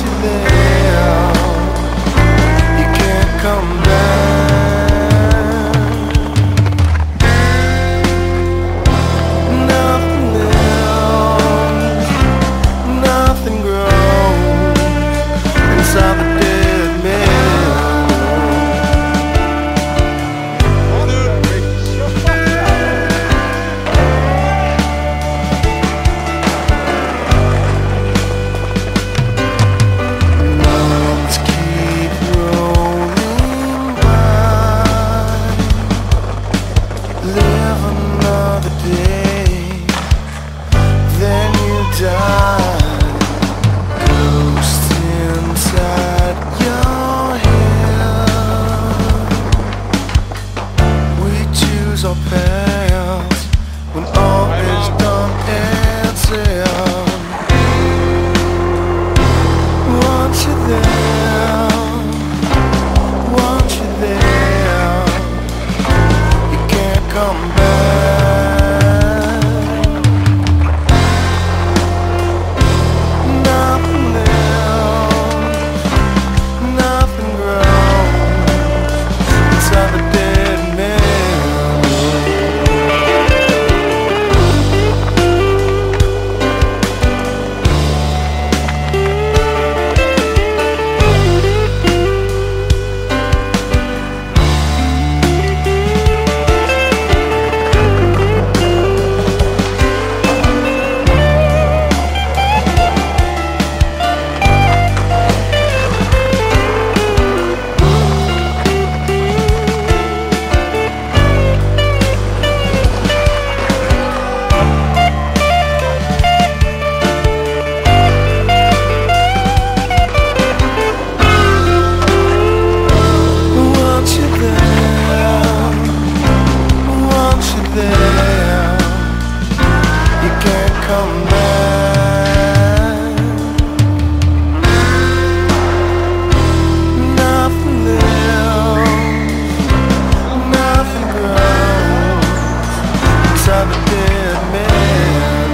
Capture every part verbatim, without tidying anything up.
you there, you can't come back. Nothing lives, nothing grows inside the dead man. Live another day, then you die. Ghost inside your head. We choose our paths when all is done and said. Want you there, want you there, come back. Nothing lives, nothing grows inside the dead man. Come back. Nothing lives, nothing grows inside the dead man.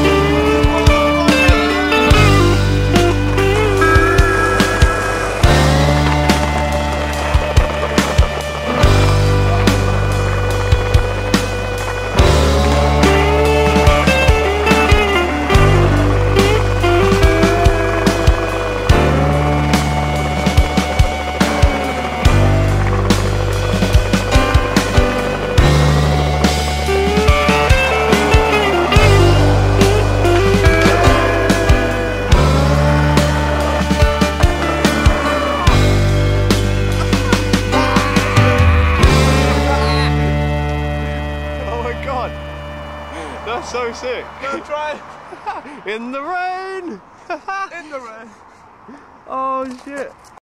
That's so sick. Go try. In the rain. In the rain. Oh shit.